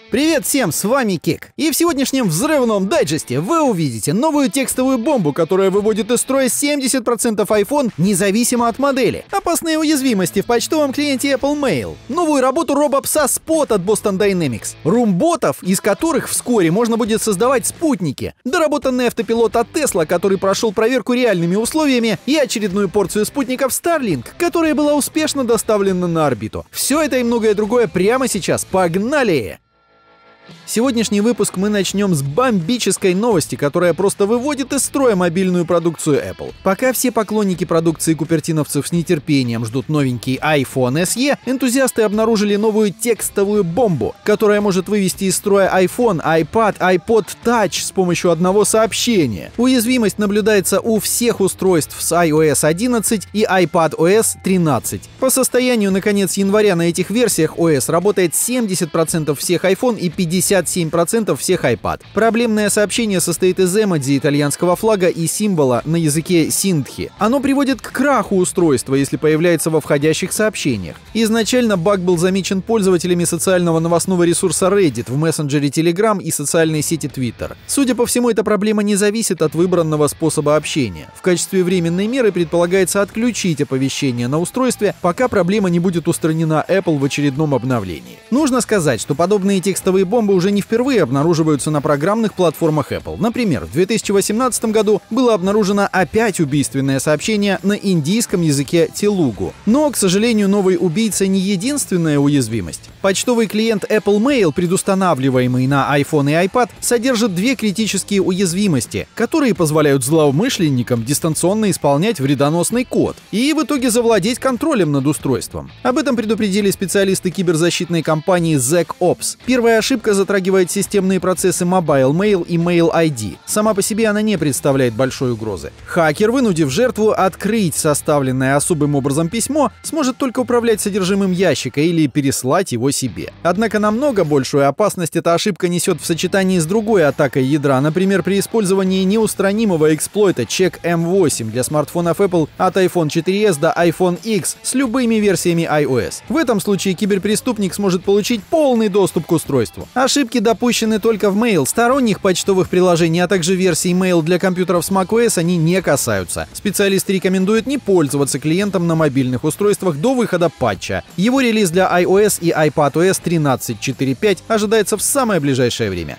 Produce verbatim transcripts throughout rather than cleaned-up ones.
Привет всем, с вами Кик. И в сегодняшнем взрывном дайджесте вы увидите новую текстовую бомбу, которая выводит из строя семьдесят процентов iPhone независимо от модели. Опасные уязвимости в почтовом клиенте Apple Mail. Новую работу робопса Spot от Boston Dynamics. Румботов, из которых вскоре можно будет создавать спутники. Доработанный автопилот от Tesla, который прошел проверку реальными условиями. И очередную порцию спутников Starlink, которая была успешно доставлена на орбиту. Все это и многое другое прямо сейчас. Погнали! Сегодняшний выпуск мы начнем с бомбической новости, которая просто выводит из строя мобильную продукцию Apple. Пока все поклонники продукции купертиновцев с нетерпением ждут новенький iPhone эс и, энтузиасты обнаружили новую текстовую бомбу, которая может вывести из строя iPhone, iPad, iPod Touch с помощью одного сообщения. Уязвимость наблюдается у всех устройств с iOS одиннадцать и iPadOS тринадцать. По состоянию на конец января на этих версиях о эс работает семьдесят процентов всех iPhone и пятьдесят семь процентов всех iPad. Проблемное сообщение состоит из эмодзи итальянского флага и символа на языке синдхи. Оно приводит к краху устройства, если появляется во входящих сообщениях. Изначально баг был замечен пользователями социального новостного ресурса Reddit в мессенджере Telegram и социальной сети Twitter. Судя по всему, эта проблема не зависит от выбранного способа общения. В качестве временной меры предполагается отключить оповещение на устройстве, пока проблема не будет устранена Apple в очередном обновлении. Нужно сказать, что подобные текстовые бомбы уже не впервые обнаруживаются на программных платформах Apple. Например, в две тысячи восемнадцатом году было обнаружено опять убийственное сообщение на индийском языке телугу. Но, к сожалению, новый убийца не единственная уязвимость. Почтовый клиент Apple Mail, предустанавливаемый на iPhone и iPad, содержит две критические уязвимости, которые позволяют злоумышленникам дистанционно исполнять вредоносный код и в итоге завладеть контролем над устройством. Об этом предупредили специалисты киберзащитной компании ZecOps. Первая ошибка затрагивает системные процессы Mobile Mail и Mail ай ди. Сама по себе она не представляет большой угрозы. Хакер, вынудив жертву открыть составленное особым образом письмо, сможет только управлять содержимым ящика или переслать его себе. Однако намного большую опасность эта ошибка несет в сочетании с другой атакой ядра, например, при использовании неустранимого эксплойта чек эм восемь для смартфонов Apple от iPhone четыре эс до iPhone икс с любыми версиями iOS. В этом случае киберпреступник сможет получить полный доступ к устройству. Ошибки допущены только в Mail. Сторонних почтовых приложений, а также версий Mail для компьютеров с macOS они не касаются. Специалисты рекомендуют не пользоваться клиентом на мобильных устройствах до выхода патча. Его релиз для iOS и iPadOS тринадцать точка четыре точка пять ожидается в самое ближайшее время.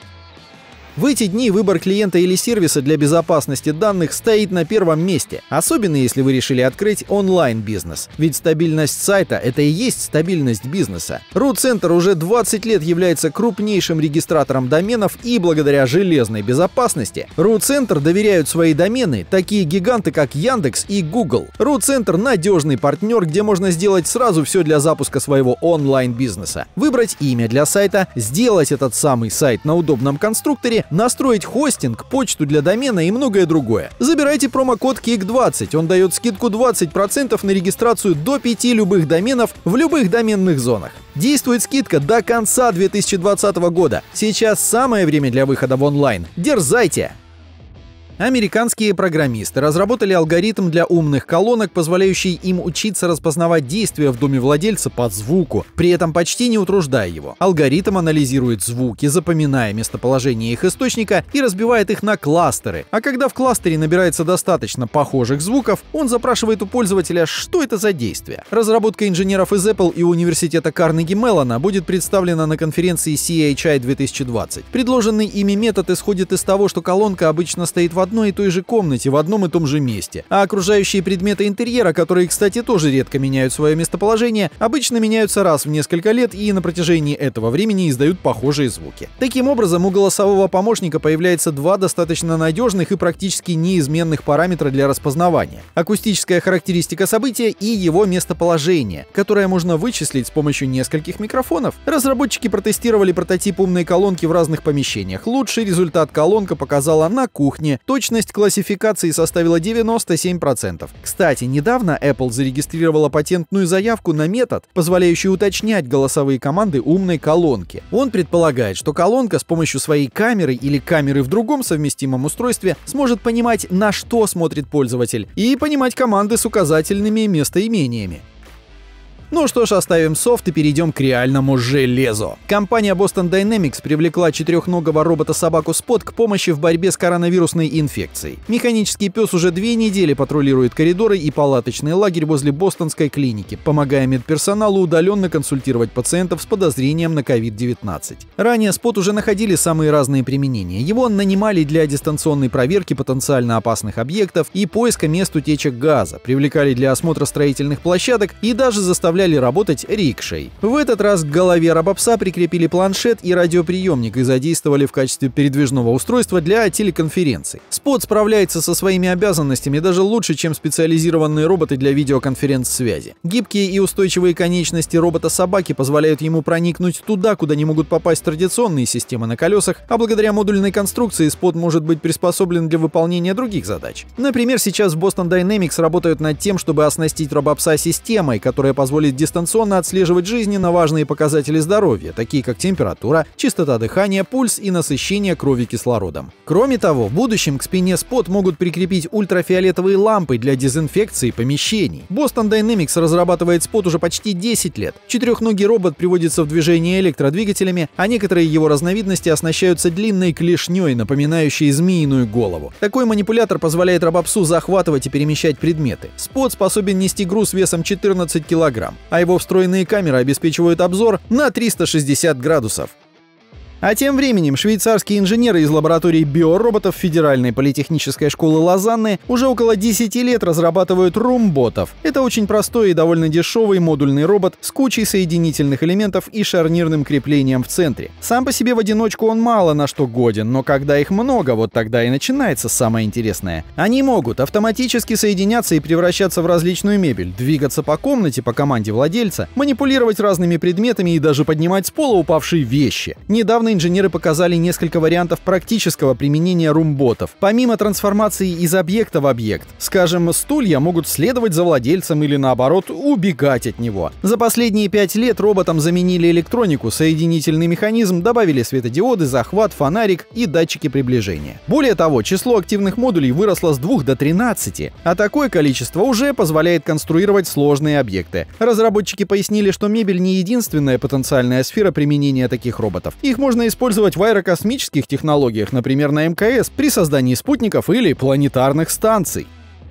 В эти дни выбор клиента или сервиса для безопасности данных стоит на первом месте, особенно если вы решили открыть онлайн-бизнес. Ведь стабильность сайта — это и есть стабильность бизнеса. Root-Center уже двадцать лет является крупнейшим регистратором доменов, и благодаря железной безопасности Root-Center доверяют свои домены такие гиганты, как Яндекс и Google. Root-Center — надежный партнер, где можно сделать сразу все для запуска своего онлайн-бизнеса. Выбрать имя для сайта, сделать этот самый сайт на удобном конструкторе, настроить хостинг, почту для домена и многое другое. Забирайте промокод кик двадцать, он дает скидку двадцать процентов на регистрацию до пяти любых доменов в любых доменных зонах. Действует скидка до конца две тысячи двадцатого года. Сейчас самое время для выхода в онлайн. Дерзайте! Американские программисты разработали алгоритм для умных колонок, позволяющий им учиться распознавать действия в доме владельца по звуку, при этом почти не утруждая его. Алгоритм анализирует звуки, запоминая местоположение их источника и разбивает их на кластеры. А когда в кластере набирается достаточно похожих звуков, он запрашивает у пользователя, что это за действие. Разработка инженеров из Apple и университета Карнеги Меллона будет представлена на конференции си эйч ай две тысячи двадцать. Предложенный ими метод исходит из того, что колонка обычно стоит в одной и той же комнате, в одном и том же месте. А окружающие предметы интерьера, которые, кстати, тоже редко меняют свое местоположение, обычно меняются раз в несколько лет и на протяжении этого времени издают похожие звуки. Таким образом, у голосового помощника появляется два достаточно надежных и практически неизменных параметра для распознавания. Акустическая характеристика события и его местоположение, которое можно вычислить с помощью нескольких микрофонов. Разработчики протестировали прототип умной колонки в разных помещениях. Лучший результат колонка показала на кухне. Точность классификации составила девяносто семь процентов. Кстати, недавно Apple зарегистрировала патентную заявку на метод, позволяющий уточнять голосовые команды умной колонки. Он предполагает, что колонка с помощью своей камеры или камеры в другом совместимом устройстве сможет понимать, на что смотрит пользователь, и понимать команды с указательными местоимениями. Ну что ж, оставим софт и перейдем к реальному железу. Компания Boston Dynamics привлекла четырехногого робота-собаку Spot к помощи в борьбе с коронавирусной инфекцией. Механический пес уже две недели патрулирует коридоры и палаточный лагерь возле бостонской клиники, помогая медперсоналу удаленно консультировать пациентов с подозрением на ковид девятнадцать. Ранее Spot уже находили самые разные применения. Его нанимали для дистанционной проверки потенциально опасных объектов и поиска мест утечек газа, привлекали для осмотра строительных площадок и даже заставляли работать рикшей. В этот раз к голове робопса прикрепили планшет и радиоприемник и задействовали в качестве передвижного устройства для телеконференций. Spot справляется со своими обязанностями даже лучше, чем специализированные роботы для видеоконференц-связи. Гибкие и устойчивые конечности робота-собаки позволяют ему проникнуть туда, куда не могут попасть традиционные системы на колесах, а благодаря модульной конструкции Spot может быть приспособлен для выполнения других задач. Например, сейчас в Boston Dynamics работают над тем, чтобы оснастить робопса системой, которая позволит дистанционно отслеживать жизненно важные показатели здоровья, такие как температура, частота дыхания, пульс и насыщение крови кислородом. Кроме того, в будущем к спине Spot могут прикрепить ультрафиолетовые лампы для дезинфекции помещений. Boston Dynamics разрабатывает Spot уже почти десять лет. Четырехногий робот приводится в движение электродвигателями, а некоторые его разновидности оснащаются длинной клешней, напоминающей змеиную голову. Такой манипулятор позволяет робопсу захватывать и перемещать предметы. Spot способен нести груз весом четырнадцать килограмм, а его встроенные камеры обеспечивают обзор на триста шестьдесят градусов. А тем временем швейцарские инженеры из лаборатории биороботов Федеральной политехнической школы Лозанны уже около десяти лет разрабатывают румботов. Это очень простой и довольно дешевый модульный робот с кучей соединительных элементов и шарнирным креплением в центре. Сам по себе в одиночку он мало на что годен, но когда их много, вот тогда и начинается самое интересное. Они могут автоматически соединяться и превращаться в различную мебель, двигаться по комнате по команде владельца, манипулировать разными предметами и даже поднимать с пола упавшие вещи. Недавно инженеры показали несколько вариантов практического применения румботов. Помимо трансформации из объекта в объект, скажем, стулья могут следовать за владельцем или, наоборот, убегать от него. За последние пять лет роботам заменили электронику, соединительный механизм, добавили светодиоды, захват, фонарик и датчики приближения. Более того, число активных модулей выросло с двух до тринадцати, а такое количество уже позволяет конструировать сложные объекты. Разработчики пояснили, что мебель не единственная потенциальная сфера применения таких роботов. Их можно использовать в аэрокосмических технологиях, например, на эм ка эс, при создании спутников или планетарных станций.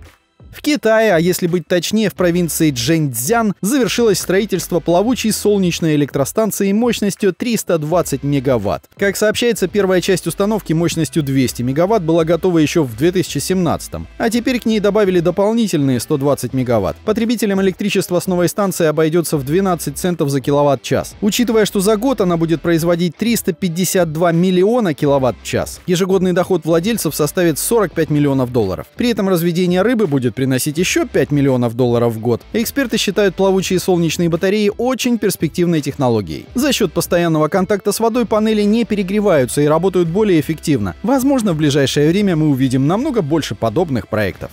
В Китае, а если быть точнее, в провинции Чжэньцзян, завершилось строительство плавучей солнечной электростанции мощностью триста двадцать мегаватт. Как сообщается, первая часть установки мощностью двести мегаватт была готова еще в две тысячи семнадцатом, а теперь к ней добавили дополнительные сто двадцать мегаватт. Потребителям электричества с новой станции обойдется в двенадцать центов за киловатт-час. Учитывая, что за год она будет производить триста пятьдесят два миллиона киловатт-час, ежегодный доход владельцев составит сорок пять миллионов долларов. При этом разведение рыбы будет приносить еще пять миллионов долларов в год. Эксперты считают плавучие солнечные батареи очень перспективной технологией. За счет постоянного контакта с водой панели не перегреваются и работают более эффективно. Возможно, в ближайшее время мы увидим намного больше подобных проектов.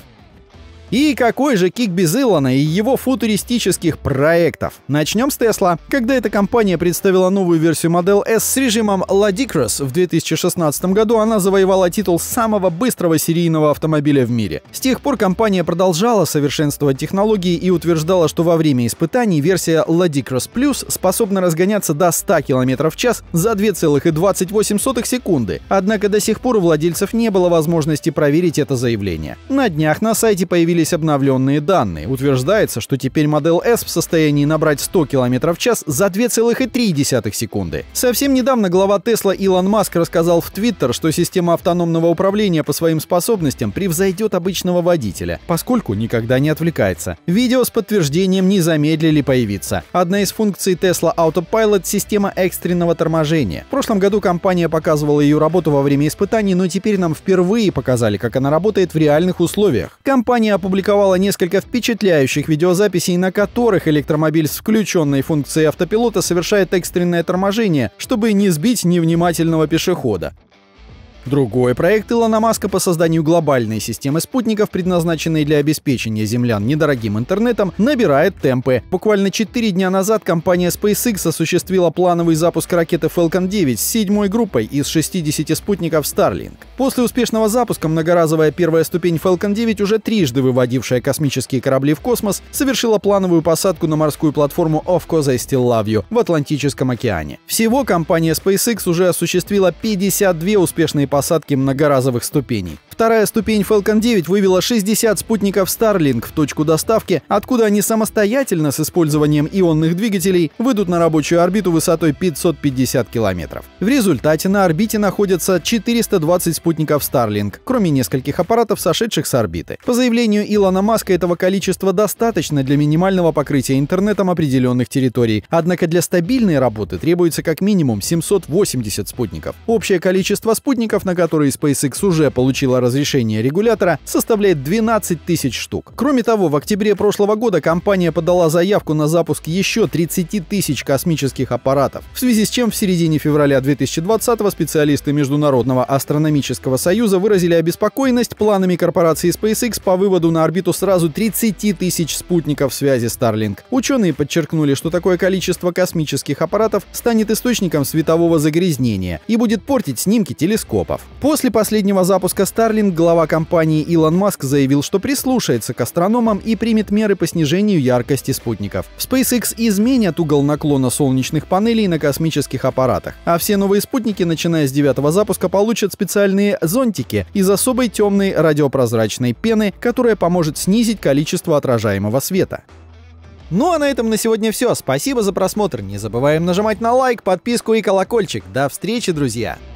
И какой же кик без Илона и его футуристических проектов? Начнем с Tesla. Когда эта компания представила новую версию Model S с режимом Ludicrous в две тысячи шестнадцатом году, она завоевала титул самого быстрого серийного автомобиля в мире. С тех пор компания продолжала совершенствовать технологии и утверждала, что во время испытаний версия Ludicrous Plus способна разгоняться до ста километров в час за две целых двадцать восемь сотых секунды. Однако до сих пор у владельцев не было возможности проверить это заявление. На днях на сайте появились обновленные данные. Утверждается, что теперь Model S в состоянии набрать сто километров в час за две целых три десятых секунды. Совсем недавно глава Tesla Илон Маск рассказал в Twitter, что система автономного управления по своим способностям превзойдет обычного водителя, поскольку никогда не отвлекается. Видео с подтверждением не замедлили появиться. Одна из функций Tesla Autopilot — система экстренного торможения. В прошлом году компания показывала ее работу во время испытаний, но теперь нам впервые показали, как она работает в реальных условиях. Компания опубликовала несколько впечатляющих видеозаписей, на которых электромобиль с включенной функцией автопилота совершает экстренное торможение, чтобы не сбить невнимательного пешехода. Другой проект Илона Маска по созданию глобальной системы спутников, предназначенной для обеспечения землян недорогим интернетом, набирает темпы. Буквально четыре дня назад компания SpaceX осуществила плановый запуск ракеты Falcon девять с седьмой группой из шестидесяти спутников Starlink. После успешного запуска многоразовая первая ступень Falcon девять, уже трижды выводившая космические корабли в космос, совершила плановую посадку на морскую платформу Of Course I Still Love You в Атлантическом океане. Всего компания SpaceX уже осуществила пятьдесят две успешные посадки многоразовых ступеней. Вторая ступень Falcon девять вывела шестьдесят спутников Starlink в точку доставки, откуда они самостоятельно с использованием ионных двигателей выйдут на рабочую орбиту высотой пятьсот пятьдесят километров. В результате на орбите находятся четыреста двадцать спутников Starlink, кроме нескольких аппаратов, сошедших с орбиты. По заявлению Илона Маска, этого количества достаточно для минимального покрытия интернетом определенных территорий, однако для стабильной работы требуется как минимум семьсот восемьдесят спутников. Общее количество спутников, на которые SpaceX уже получила разрешение регулятора, составляет двенадцать тысяч штук. Кроме того, в октябре прошлого года компания подала заявку на запуск еще тридцати тысяч космических аппаратов, в связи с чем в середине февраля две тысячи двадцатого специалисты Международного астрономического союза выразили обеспокоенность планами корпорации SpaceX по выводу на орбиту сразу тридцати тысяч спутников связи Starlink. Ученые подчеркнули, что такое количество космических аппаратов станет источником светового загрязнения и будет портить снимки телескопов. После последнего запуска Starlink глава компании Илон Маск заявил, что прислушается к астрономам и примет меры по снижению яркости спутников. SpaceX изменят угол наклона солнечных панелей на космических аппаратах, а все новые спутники, начиная с девятого запуска, получат специальные зонтики из особой темной радиопрозрачной пены, которая поможет снизить количество отражаемого света. Ну а на этом на сегодня все. Спасибо за просмотр. Не забываем нажимать на лайк, подписку и колокольчик. До встречи, друзья!